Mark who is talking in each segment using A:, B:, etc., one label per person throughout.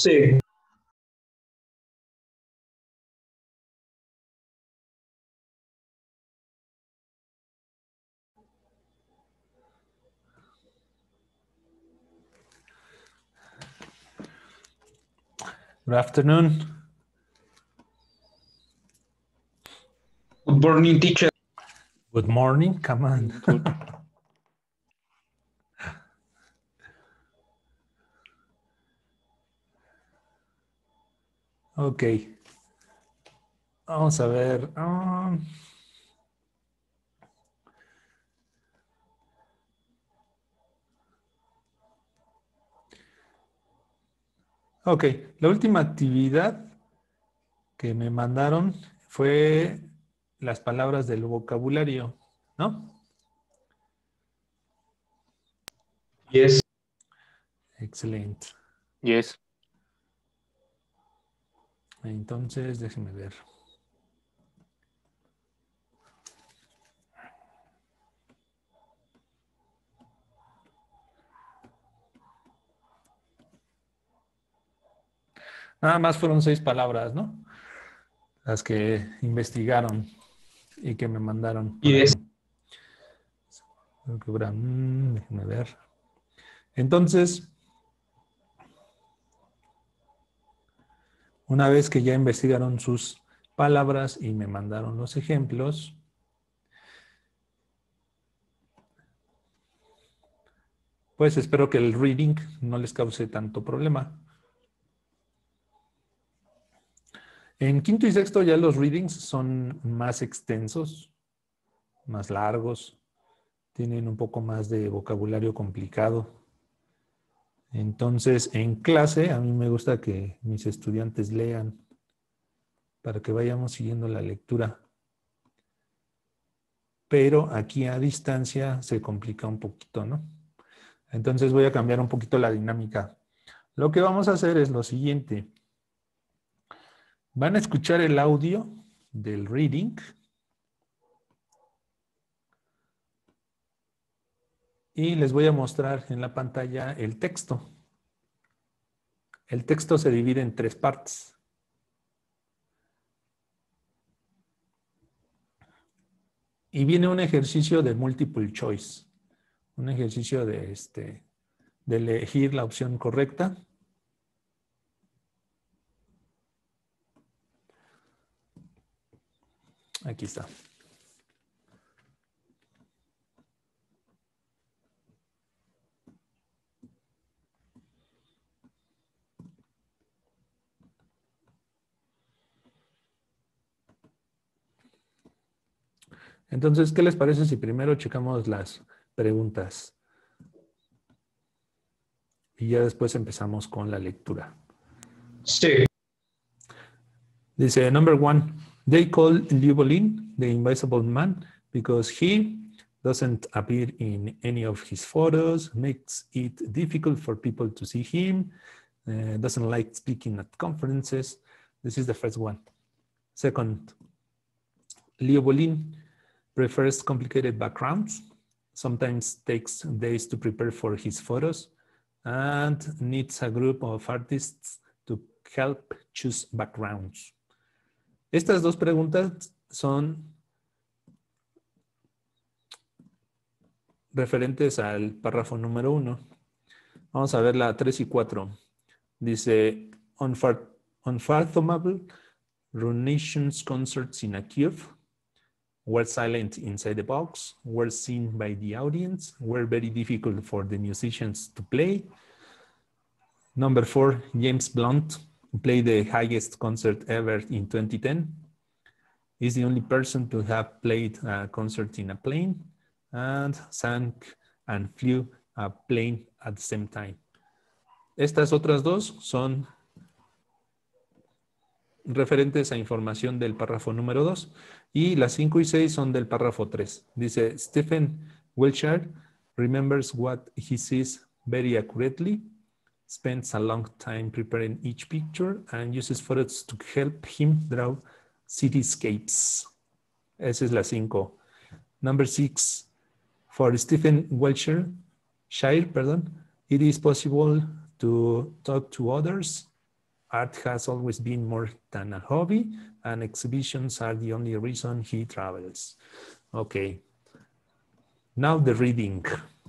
A: Sí.
B: Good afternoon.
A: Good morning, teacher.
B: Good morning. Come on.
C: Good.
B: Ok. Vamos a ver. Ok. La última actividad que me mandaron fue las palabras del vocabulario, ¿no?
A: Yes.
B: Excelente.
C: Yes.
B: Entonces, déjenme ver. Nada más fueron 6 palabras, ¿no? Las que investigaron y que me mandaron. Por
A: Yes.
B: aquí. Déjenme ver. Entonces, una vez que ya investigaron sus palabras y me mandaron los ejemplos, pues espero que el reading no les cause tanto problema. En quinto y sexto ya los readings son más extensos, más largos, tienen un poco más de vocabulario complicado. Entonces, en clase a mí me gusta que mis estudiantes lean para que vayamos siguiendo la lectura. Pero aquí a distancia se complica un poquito, ¿no? Entonces voy a cambiar un poquito la dinámica. Lo que vamos a hacer es lo siguiente. Van a escuchar el audio del reading y les voy a mostrar en la pantalla el texto. El texto se divide en 3 partes. Y viene un ejercicio de multiple choice. Un ejercicio de elegir la opción correcta. Aquí está. Entonces, ¿qué les parece si primero checamos las preguntas? Y ya después empezamos con la lectura.
A: Sí.
B: Dice, number 1, they call Llewellyn the invisible man because he doesn't appear in any of his photos, makes it difficult for people to see him, doesn't like speaking at conferences. This is the first one. Second, Llewellyn prefers complicated backgrounds, sometimes takes days to prepare for his photos, and needs a group of artists to help choose backgrounds. Estas 2 preguntas son referentes al párrafo número 1. Vamos a ver la 3 y 4. Dice, unfathomable runations concerts in a cube were silent inside the box, were seen by the audience, were very difficult for the musicians to play. Number 4, James Blunt played the highest concert ever in 2010. Is the only person to have played a concert in a plane and sank and flew a plane at the same time. Estas otras 2 son referentes a información del párrafo número 2 y las 5 y 6 son del párrafo 3. Dice, Stephen Wiltshire remembers what he sees very accurately, spends a long time preparing each picture and uses photos to help him draw cityscapes. Esa es la 5. Number 6, for Stephen Wiltshire, it is possible to talk to others, art has always been more than a hobby, and exhibitions are the only reason he travels. Okay, now the reading.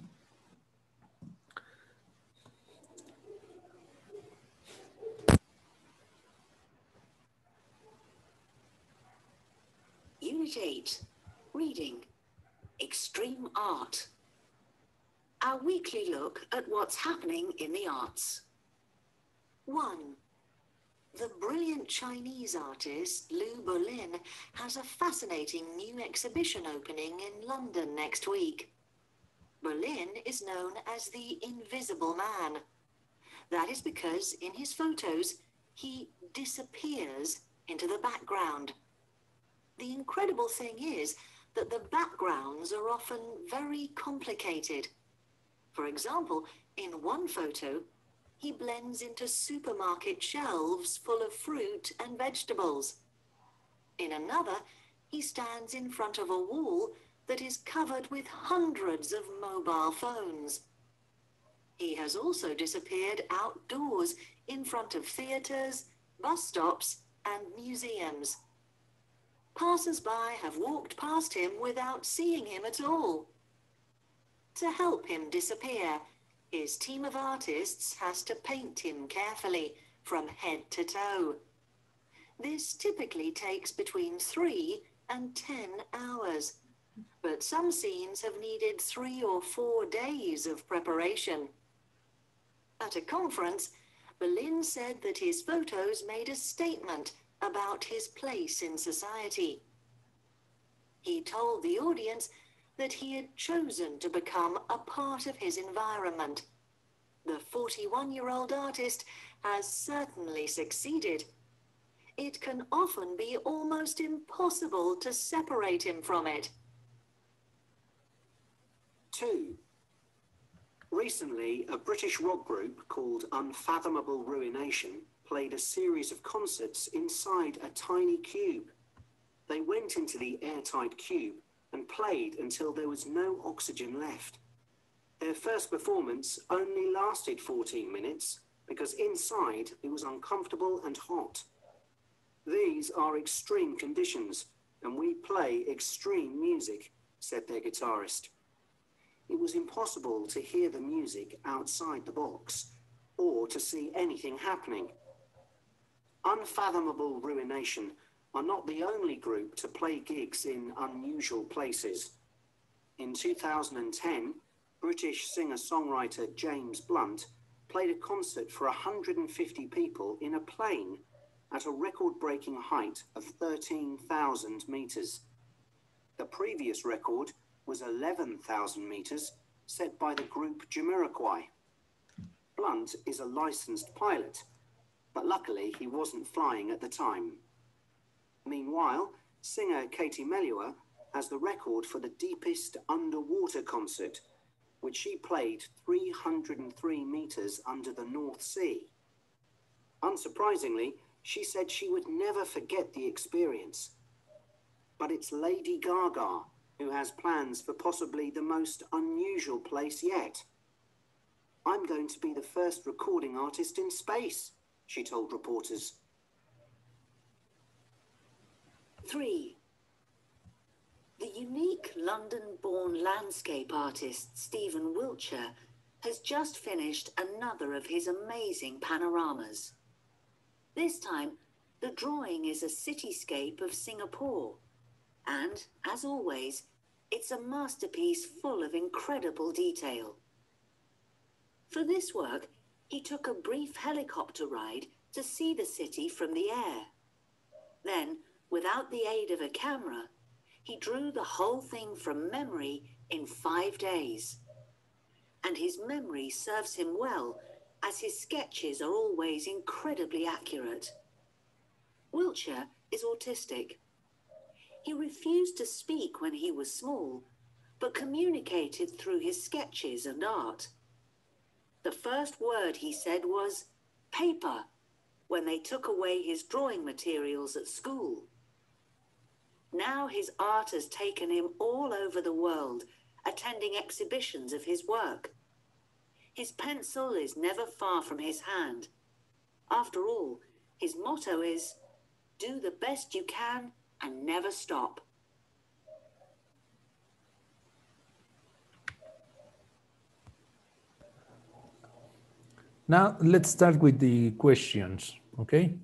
C: Unit 8, Reading, Extreme Art. Our weekly look at what's happening in the arts. 1. The brilliant Chinese artist Lu Berlin has a fascinating new exhibition opening in London next week. Berlin is known as the Invisible Man. That is because in his photos, he disappears into the background. The incredible thing is that the backgrounds are often very complicated. For example, in one photo, he blends into supermarket shelves full of fruit and vegetables. In another, he stands in front of a wall that is covered with hundreds of mobile phones. He has also disappeared outdoors in front of theaters, bus stops, and museums. Passers-by have walked past him without seeing him at all. To help him disappear, his team of artists has to paint him carefully from head to toe. This typically takes between 3 and 10 hours, but some scenes have needed 3 or 4 days of preparation. At a conference, Berlin said that his photos made a statement about his place in society. He told the audience that he had chosen to become a part of his environment. The 41-year-old artist has certainly succeeded. It can often be almost impossible to separate him from it.
D: 2. Recently, a British rock group called Unfathomable Ruination played a series of concerts inside a tiny cube. They went into the airtight cube and played until there was no oxygen left. Their first performance only lasted 14 minutes because inside it was uncomfortable and hot. These are extreme conditions, and we play extreme music, said their guitarist. It was impossible to hear the music outside the box or to see anything happening. Unfathomable Ruination are not the only group to play gigs in unusual places. In 2010, British singer-songwriter James Blunt played a concert for 150 people in a plane at a record-breaking height of 13,000 meters. The previous record was 11,000 meters, set by the group Jamiroquai. Blunt is a licensed pilot, but luckily he wasn't flying at the time. Meanwhile, singer Katie Melua has the record for the deepest underwater concert, which she played 303 meters under the North Sea. Unsurprisingly, she said she would never forget the experience. But it's Lady Gaga who has plans for possibly the most unusual place yet. I'm going to be the first recording artist in space, she told reporters.
C: 3. The unique London-born landscape artist Stephen Wiltshire has just finished another of his amazing panoramas. This time, the drawing is a cityscape of Singapore, and, as always, it's a masterpiece full of incredible detail. For this work, he took a brief helicopter ride to see the city from the air. Then, without the aid of a camera, he drew the whole thing from memory in 5 days. And his memory serves him well, as his sketches are always incredibly accurate. Wiltshire is autistic. He refused to speak when he was small, but communicated through his sketches and art. The first word he said was paper when they took away his drawing materials at school. Now his art has taken him all over the world, attending exhibitions of his work. His pencil is never far from his hand. After all, His motto is, do the best you can and never stop.
B: Now, let's start with the questions, okay?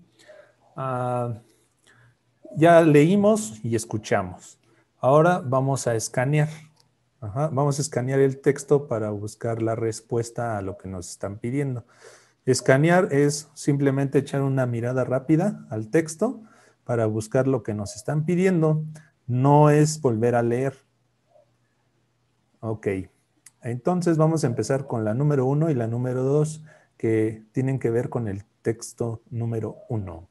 B: Ya leímos y escuchamos. Ahora vamos a escanear. Vamos a escanear el texto para buscar la respuesta a lo que nos están pidiendo. Escanear es simplemente echar una mirada rápida al texto para buscar lo que nos están pidiendo. No es volver a leer. Ok. Entonces vamos a empezar con la número 1 y la número 2 que tienen que ver con el texto número 1.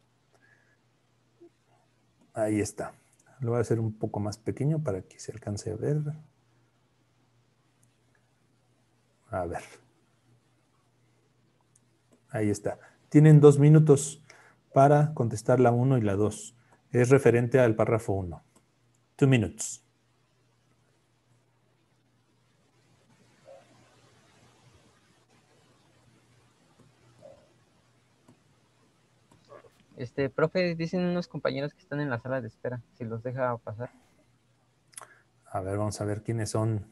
B: Ahí está. Lo voy a hacer un poco más pequeño para que se alcance a ver. A ver. Ahí está. Tienen 2 minutos para contestar la 1 y la 2. Es referente al párrafo 1. 2 minutes.
E: Profe, dicen unos compañeros que están en la sala de espera, si los deja pasar.
B: A ver, vamos a ver quiénes son.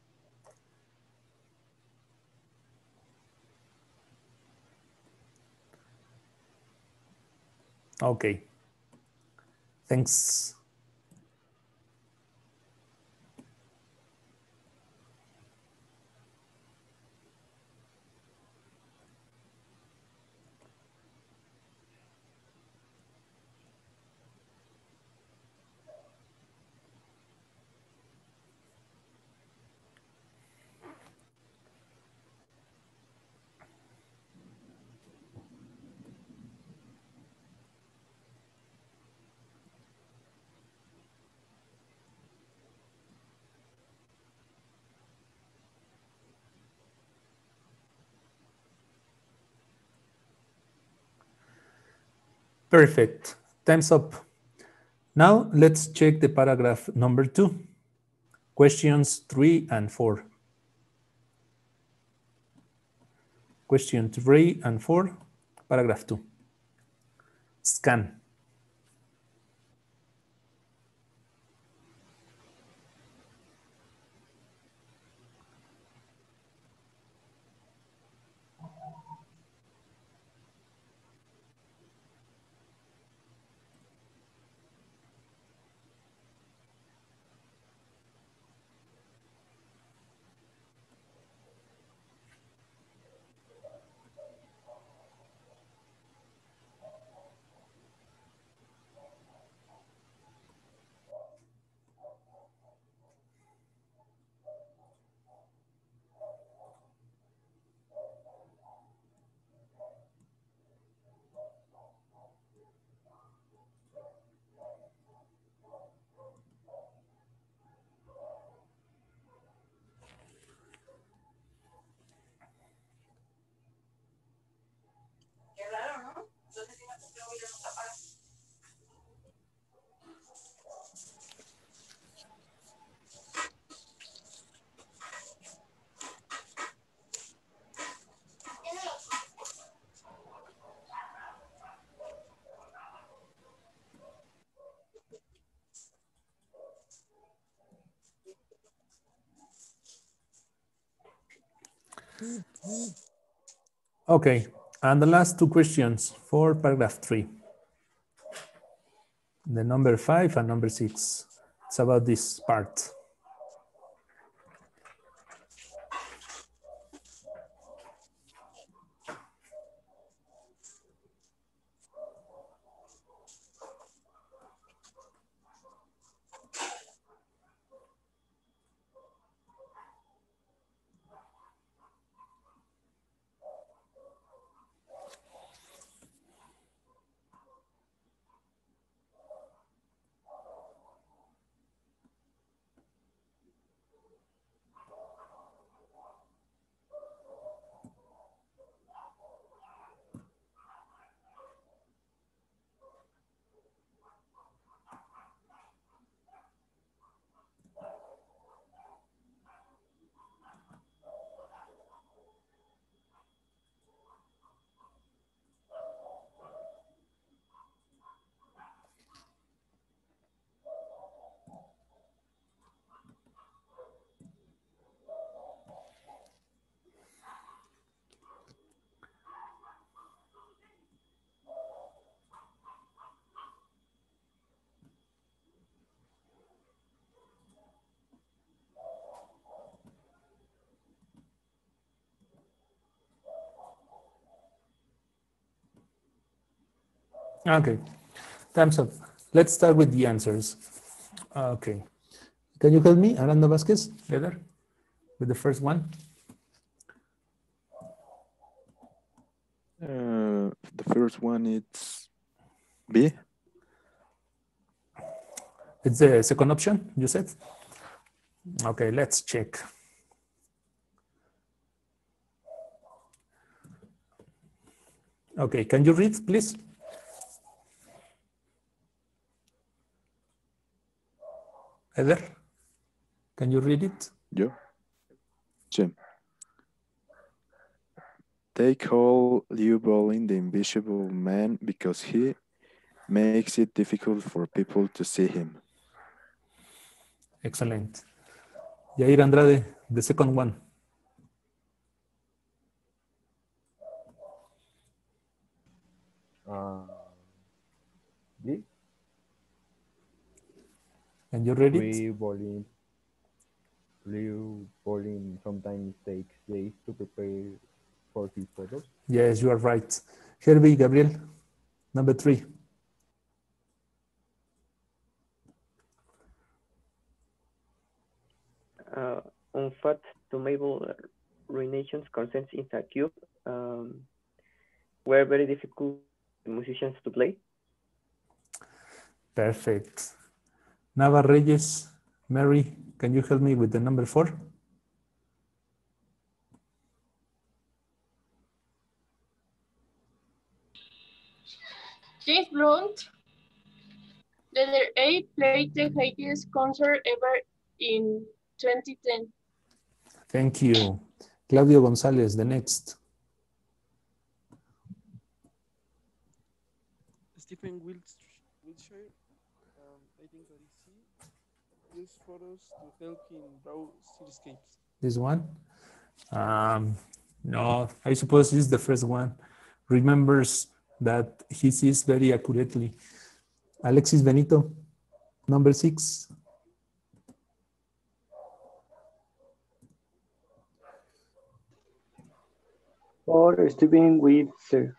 B: Ok. Thanks. Perfect. Time's up. Now let's check the paragraph number 2. Questions 3 and 4. Question 3 and 4, paragraph 2. Scan. Okay, and the last 2 questions for paragraph 3. The number 5 and number 6. It's about this part. Okay, time's up. Let's start with the answers. Okay. Can you help me, Aranda Vasquez, Heather, with the first one?
F: The first one is B.
B: It's the second option, you said? Okay, let's check. Okay, can you read, please? Heather, can you read it?
F: Yo. Jim. They call Liu Bolin the Invisible Man because he makes it difficult for people to see him.
B: Excellent. Yair Andrade, the second one.
G: D.
B: Can you read it?
G: Liu Bolin sometimes takes days to prepare for his photos.
B: Yes, you are right. Herbie Gabriel, number 3.
H: Unfat to Mabel ruinations consents in a cube were very difficult musicians to play.
B: Perfect. Nava Reyes, Mary, can you help me with the number 4?
I: James Blunt, letter A, played the highest concert ever in 2010.
B: Thank you. Claudio Gonzalez, the next.
J: Stephen Wiltshire, I think that is he, used photos to help him draw cityscapes.
B: This one? No, I suppose this is the first one. Remembers that he sees very accurately. Alexis Benito, number 6.
K: For Stephen Wiltshire,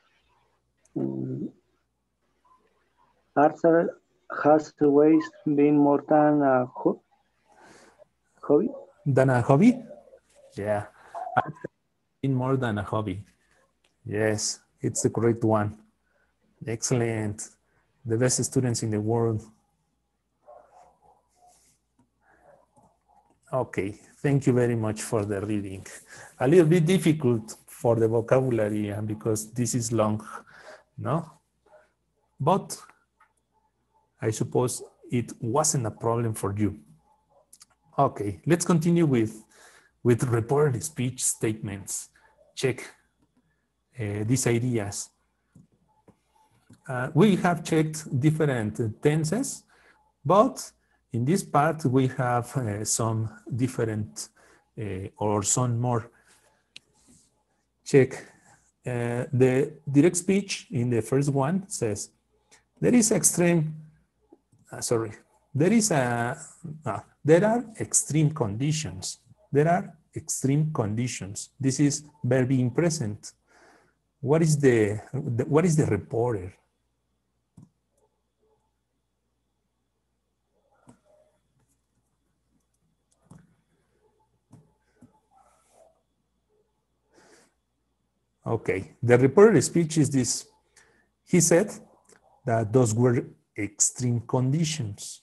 K: Arthur has always been more than a hobby.
B: Than a hobby? Yeah. In more than a hobby. Yes, it's the correct one. Excellent. The best students in the world. Okay, thank you very much for the reading. A little bit difficult for the vocabulary because this is long, no? But I suppose it wasn't a problem for you. Okay, let's continue with reported speech statements. Check these ideas. We have checked different tenses, but in this part we have some different or some more. Check. The direct speech in the first one says, there is extreme, there are extreme conditions. There are extreme conditions. This is verb in present. What is the reporter? Okay, the reported speech is this. He said that those were extreme conditions.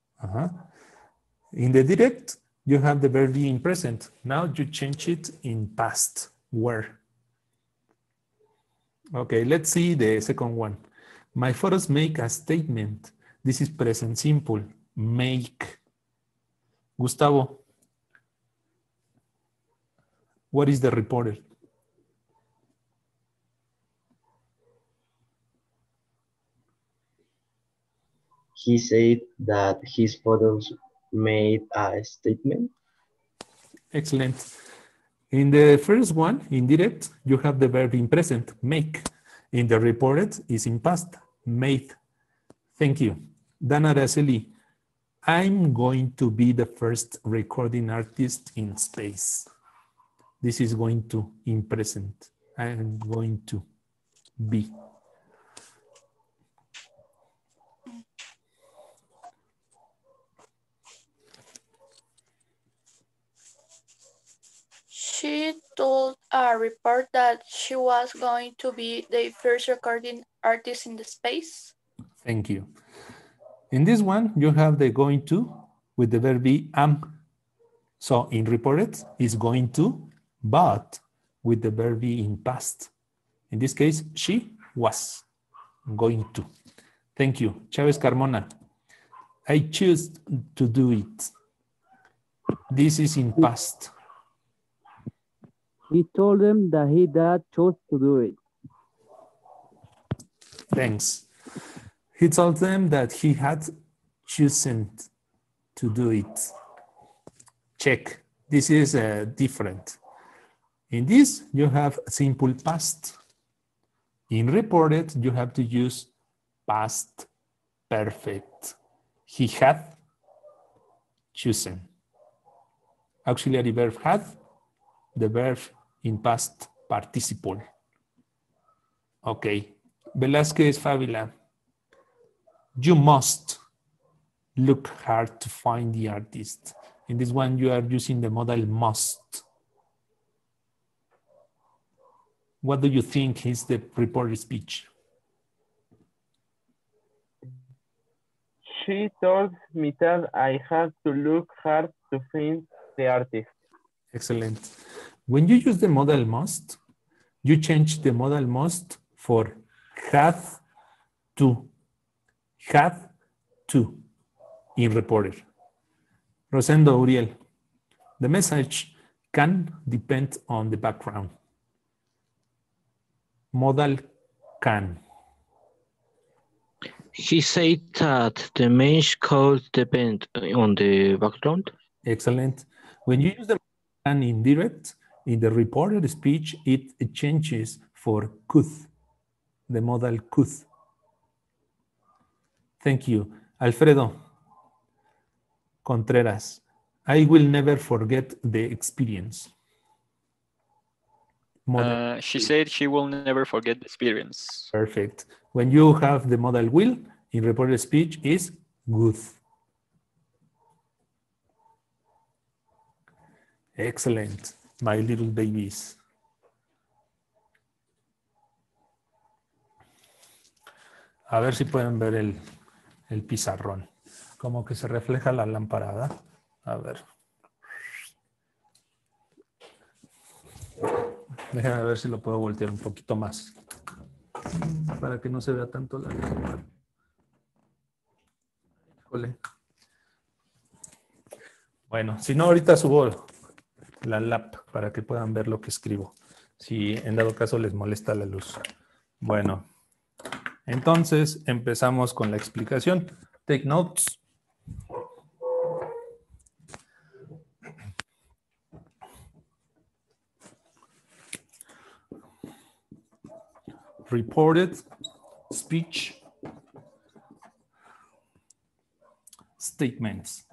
B: In the direct, you have the verb in present. Now you change it in past, were. Okay, let's see the second one. My photos make a statement. This is present simple, make. Gustavo, what is the reporter?
L: He said that his photos made a statement.
B: Excellent. In the first one, in direct, you have the verb in present, make. In the reported is in past, made. Thank you. Dana Araceli, I'm going to be the first recording artist in space. This is going to in present. I'm going to be.
M: She told a report that she was going to be the first recording artist in the space.
B: Thank you. In this one, you have the going to with the verb be am. So in reported, it's going to, but with the verb be in past. In this case, she was going to. Thank you. Chavez Carmona. I choose to do it. This is in past.
N: He told them that he chose to do it.
B: Thanks. He told them that he had chosen to do it. Check. This is different. In this, you have simple past. In reported, you have to use past perfect. He had chosen. Auxiliary verb had, the verb in past participle. Okay. Velázquez Fabila. You must look hard to find the artist. In this one, you are using the modal must. What do you think is the reported speech?
O: She told me that I had to look hard to find the artist.
B: Excellent. When you use the modal must, you change the modal must for have to. Have to in reported. Rosendo Uriel. The message can depend on the background. Modal can.
P: He said that the message could depend on the background.
B: Excellent. When you use the can indirect, in the reported speech, it changes for could, the modal could. Thank you. Alfredo Contreras. I will never forget the experience.
Q: She said she will never forget the experience.
B: Perfect. When you have the modal will, in reported speech is good. Excellent, my little babies. A ver si pueden ver el pizarrón. Como que se refleja la lamparada. A ver. Déjame ver si lo puedo voltear un poquito más. Para que no se vea tanto la lámpara. Híjole. Bueno, si no, ahorita subo la lap para que puedan ver lo que escribo. Si en dado caso les molesta la luz. Bueno, entonces empezamos con la explicación. Take notes. Reported speech statements.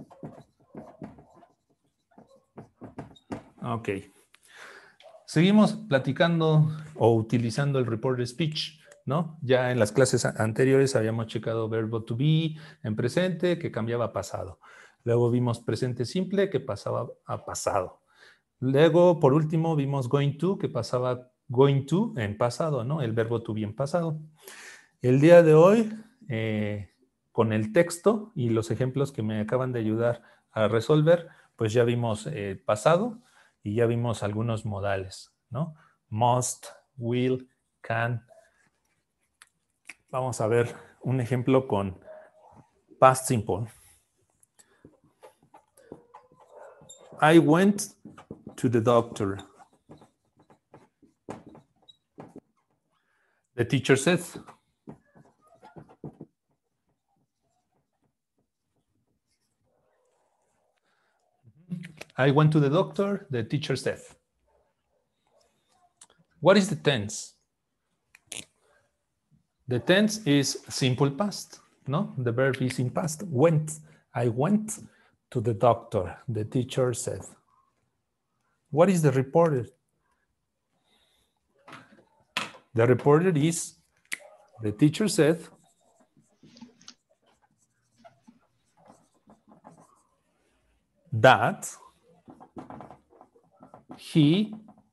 B: Ok. Seguimos platicando o utilizando el reported speech, ¿no? Ya en las clases anteriores habíamos checado verbo to be en presente que cambiaba a pasado. Luego vimos presente simple que pasaba a pasado. Luego, por último, vimos going to que pasaba going to en pasado, ¿no? El verbo to be en pasado. El día de hoy, con el texto y los ejemplos que me acaban de ayudar a resolver, pues ya vimos pasado y ya vimos algunos modales, ¿no? Must, will, can. Vamos a ver un ejemplo con past simple. I went to the doctor. The teacher said. I went to the doctor, the teacher said. What is the tense? The tense is simple past, no? The verb is in past. Went. I went to the doctor, the teacher said. What is the reported? The reported is, the teacher said, that he.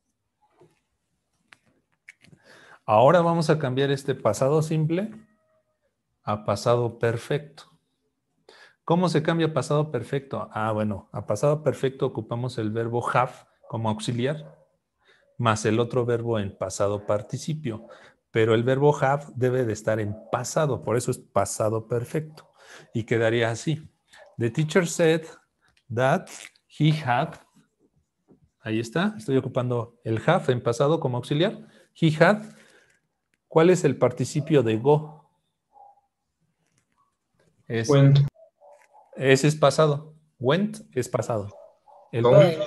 B: Ahora vamos a cambiar este pasado simple a pasado perfecto. ¿Cómo se cambia a pasado perfecto? Ah, bueno, a pasado perfecto ocupamos el verbo have como auxiliar, más el otro verbo en pasado participio. Pero el verbo have debe de estar en pasado, por eso es pasado perfecto. Y quedaría así. The teacher said that he had, ahí está, estoy ocupando el have en pasado como auxiliar. He had, ¿cuál es el participio de go?
A: Went.
B: Ese es pasado. Went es pasado. El
R: Going.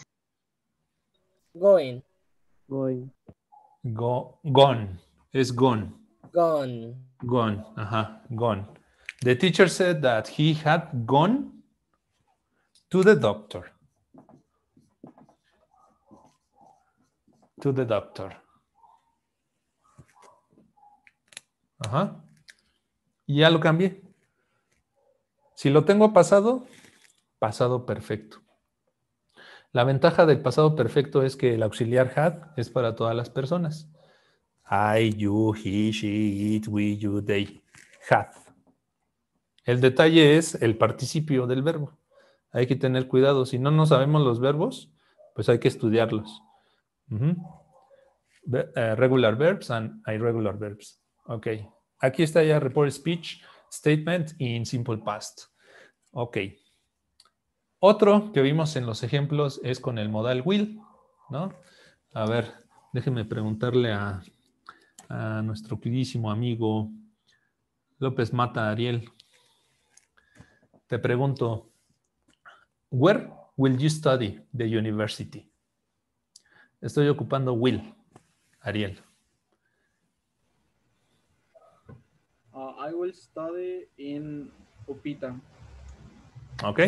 R: Going.
N: Going.
B: Gone. Es gone.
R: Gone.
B: Gone. Ajá. Gone. The teacher said that he had gone to the doctor. To the doctor. Ajá. Y ya lo cambié. Si lo tengo pasado, pasado perfecto. La ventaja del pasado perfecto es que el auxiliar had es para todas las personas. I, you, he, she, it, we, you, they. Had. El detalle es el participio del verbo. Hay que tener cuidado. Si no sabemos los verbos, pues hay que estudiarlos. Regular verbs and irregular verbs. Ok. Aquí está ya report speech statement in simple past. Ok. Otro que vimos en los ejemplos es con el modal will, ¿no? A ver, déjenme preguntarle a nuestro queridísimo amigo López Mata Ariel. Te pregunto, where will you study the university? Estoy ocupando will, Ariel.
J: I will study in Upita.
B: Ok.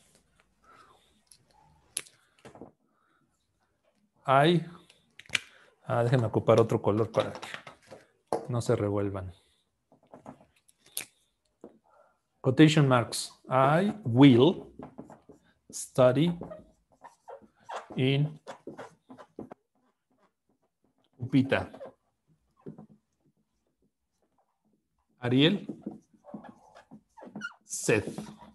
B: Déjenme ocupar otro color para que no se revuelvan. Quotation marks. I will study in Upita. Ariel said.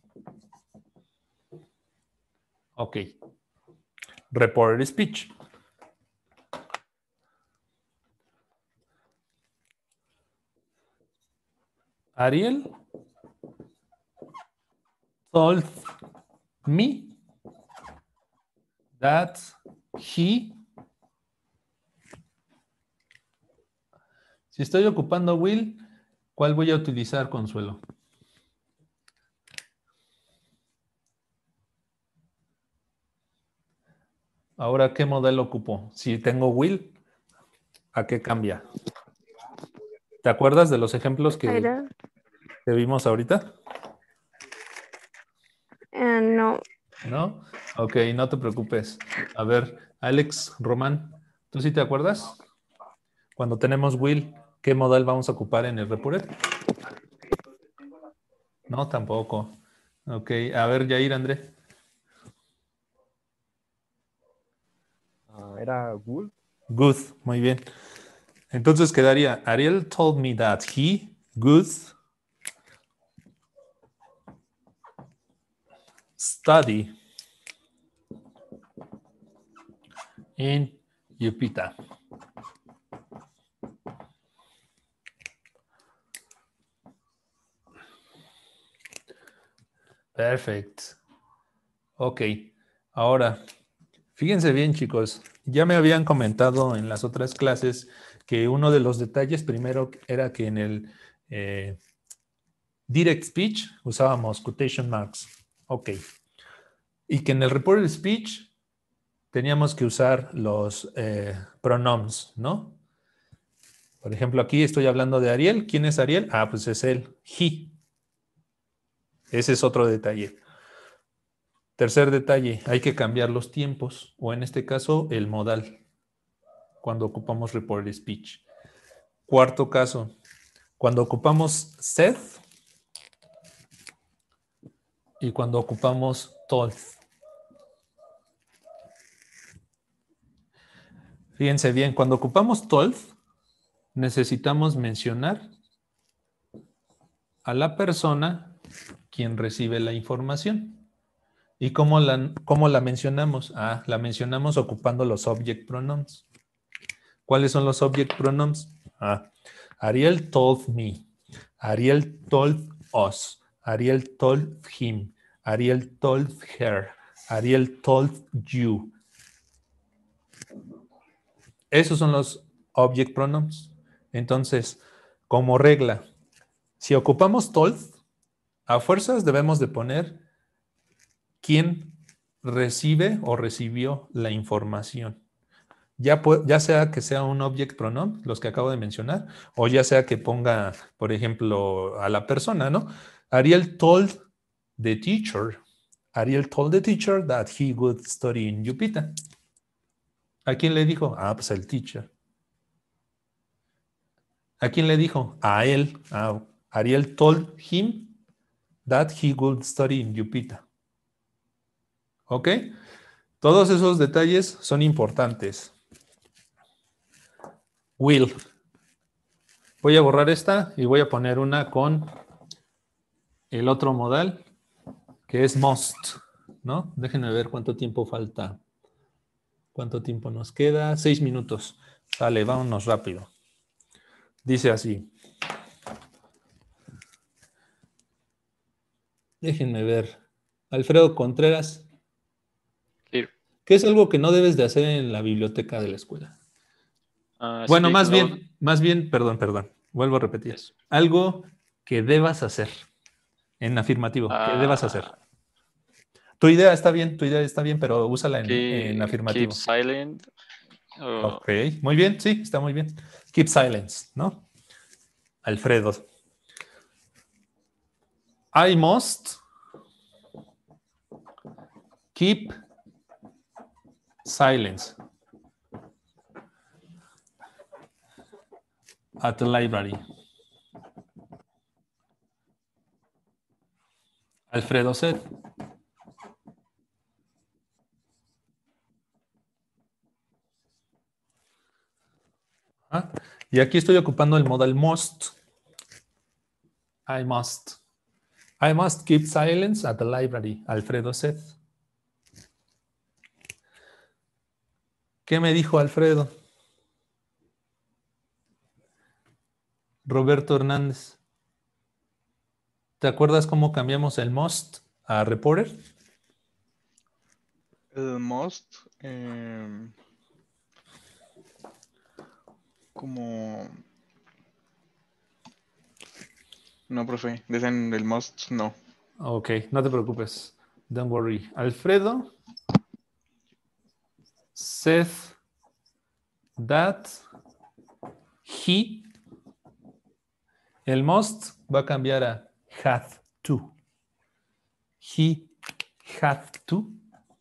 B: Ok. Reported speech. Ariel told me that he. Si estoy ocupando will, ¿cuál voy a utilizar, Consuelo? Ahora, ¿qué modelo ocupo? Si tengo will, ¿a qué cambia? ¿Te acuerdas de los ejemplos que vimos ahorita?
S: No.
B: ¿No? Ok, no te preocupes. A ver, Alex, Román, ¿tú sí te acuerdas? Cuando tenemos will, ¿qué modal vamos a ocupar en el reported? No, tampoco. Ok, a ver, Yair, André.
G: Era good.
B: Good, muy bien. Entonces quedaría, Ariel told me that he, good, study in Upita. Perfect. Ok, ahora, fíjense bien, chicos. Ya me habían comentado en las otras clases que uno de los detalles primero era que en el direct speech usábamos quotation marks. Ok. Y que en el reported speech teníamos que usar los pronombres, ¿no? Por ejemplo, aquí estoy hablando de Ariel. ¿Quién es Ariel? Ah, pues es él. He. Ese es otro detalle. Tercer detalle, hay que cambiar los tiempos, o en este caso, el modal, cuando ocupamos reported speech. Cuarto caso, cuando ocupamos said y cuando ocupamos told. Fíjense bien, cuando ocupamos told, necesitamos mencionar a la persona quien recibe la información. ¿Y cómo la mencionamos? Ah, la mencionamos ocupando los object pronouns. ¿Cuáles son los object pronouns? Ah, Ariel told me. Ariel told us. Ariel told him. Ariel told her. Ariel told you. Esos son los object pronouns. Entonces, como regla, si ocupamos told, a fuerzas debemos de poner quién recibe o recibió la información. Ya sea que sea un object pronoun, los que acabo de mencionar, o ya sea que ponga, por ejemplo, a la persona, ¿no? Ariel told the teacher. Ariel told the teacher that he would study in Yupita. ¿A quién le dijo? Ah, pues al teacher. ¿A quién le dijo? A él. Ah, Ariel told him that he would study in Yupita. ¿Ok? Todos esos detalles son importantes. Will. Voy a borrar esta y voy a poner una con el otro modal, que es must, ¿no? Déjenme ver cuánto tiempo falta. ¿Cuánto tiempo nos queda? 6 minutos. Sale, vámonos rápido. Dice así. Déjenme ver. Alfredo Contreras.
Q: Sí.
B: ¿Qué es algo que no debes de hacer en la biblioteca de la escuela? Bueno, más bien, perdón. Vuelvo a repetir.
Q: Eso.
B: Algo que debas hacer. En afirmativo. ¿Qué debas hacer? Tu idea está bien, pero úsala en afirmativo.
Q: Keep silent.
B: Ok, muy bien, sí, está muy bien. Keep silence, ¿no? Alfredo. I must keep silence at the library. Alfredo said. Y aquí estoy ocupando el modal must. I must keep silence at the library. Alfredo said. ¿Qué me dijo Alfredo? Roberto Hernández. ¿Te acuerdas cómo cambiamos el must a reporter?
R: El must, como... No, profe, dicen el must, no.
B: Ok, no te preocupes. Don't worry. Alfredo said that he, el must va a cambiar a had to. He had to.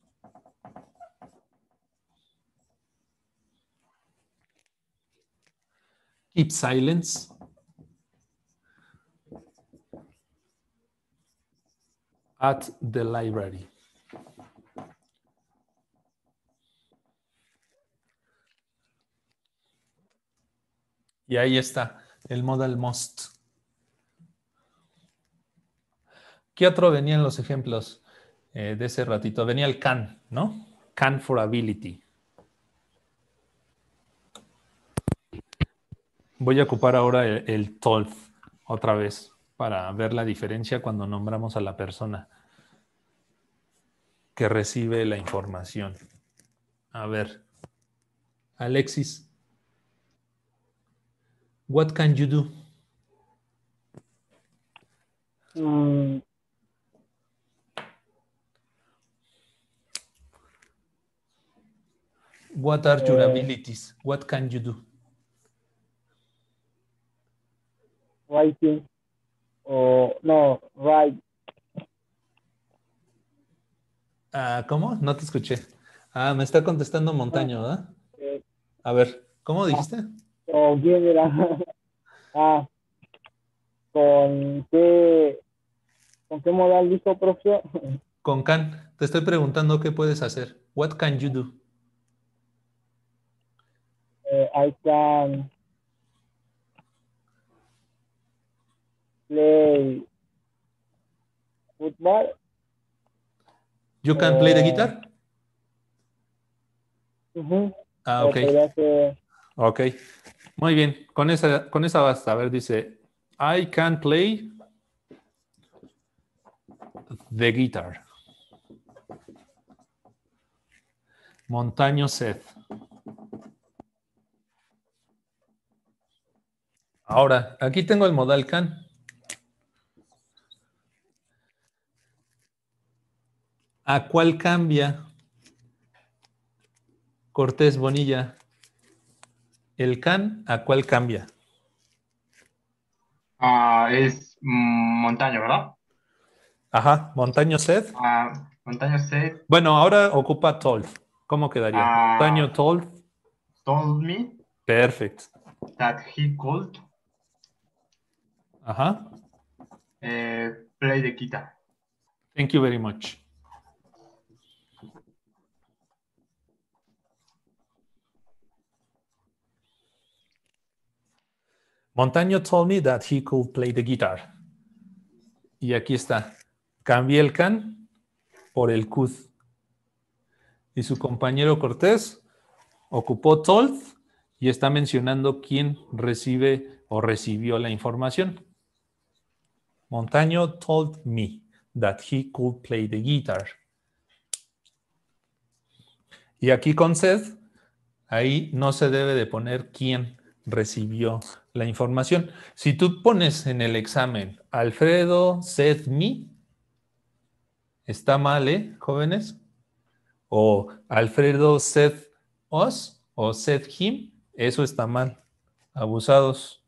B: Keep silence. At the library. Y ahí está, el modal must. ¿Qué otro venía en los ejemplos de ese ratito? Venía el can, ¿no? Can for ability. Voy a ocupar ahora el told otra vez para ver la diferencia cuando nombramos a la persona que recibe la información. A ver, Alexis. What can you do? What are your abilities? What can you do?
O: Writing. No, write.
B: ¿Cómo? No te escuché. Me está contestando Montaño, ¿verdad? A ver, ¿cómo dijiste?
O: ¿Con quién era? ¿Con qué modal dijo, profesor?
B: Con can. Te estoy preguntando qué puedes hacer. What can you do?
O: I can play football.
B: You can play the guitar? Ah, ok.
O: Podría ser
B: Ok. Muy bien. Con esa basta. A ver, dice, I can play the guitar. Montaño Seth. Ahora, aquí tengo el modal can. ¿A cuál cambia? Cortés Bonilla. ¿El can a cuál cambia?
A: Es montaño, ¿verdad?
B: Ajá, Montaño Seth.
A: Montaño Seth.
B: Bueno, ahora ocupa told. ¿Cómo quedaría? Montaño told.
A: Told me
B: Perfect.
A: that he could
B: Ajá.
A: play the guitar.
B: Thank you very much. Montaño told me that he could play the guitar. Y aquí está. Cambié el can por el could. Y su compañero Cortés ocupó told y está mencionando quién recibe o recibió la información. Montaño told me that he could play the guitar. Y aquí con Seth, ahí no se debe de poner quién recibió la información. Si tú pones en el examen Alfredo said me, está mal, jóvenes. O Alfredo said us o said him, eso está mal. Abusados.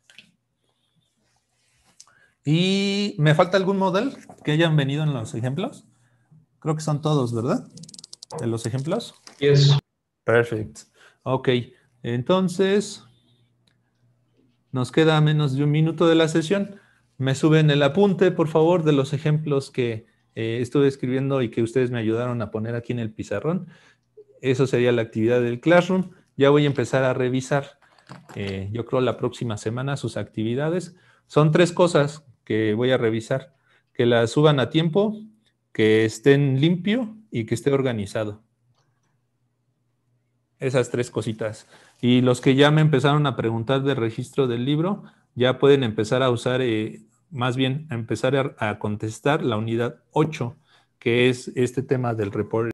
B: ¿Y me falta algún modelo que hayan venido en los ejemplos? Creo que son todos, ¿verdad? De los ejemplos.
A: Yes.
B: Perfect. Ok, entonces nos queda menos de un minuto de la sesión. Me suben el apunte, por favor, de los ejemplos que estuve escribiendo y que ustedes me ayudaron a poner aquí en el pizarrón. Eso sería la actividad del Classroom. Ya voy a empezar a revisar, yo creo la próxima semana, sus actividades. Son 3 cosas que voy a revisar. Que las suban a tiempo, que estén limpio y que esté organizado. Esas 3 cositas. Y los que ya me empezaron a preguntar de registro del libro, ya pueden empezar a usar, más bien, a empezar a contestar la unidad 8, que es este tema del report.